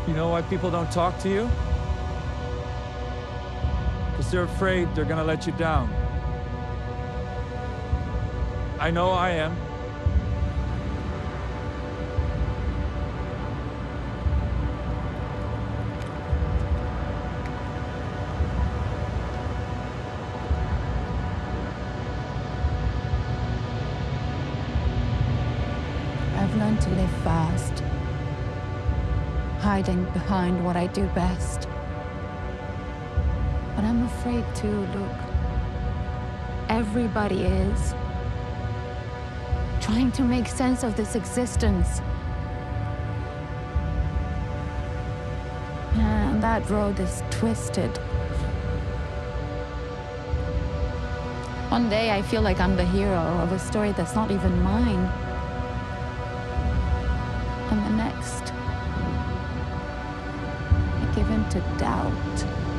You know why people don't talk to you? Because they're afraid they're gonna let you down. I know I am. I've learned to live fast, hiding behind what I do best. But I'm afraid too, Luke. Everybody is. Trying to make sense of this existence. And that road is twisted. One day I feel like I'm the hero of a story that's not even mine. And the next, I give in to doubt.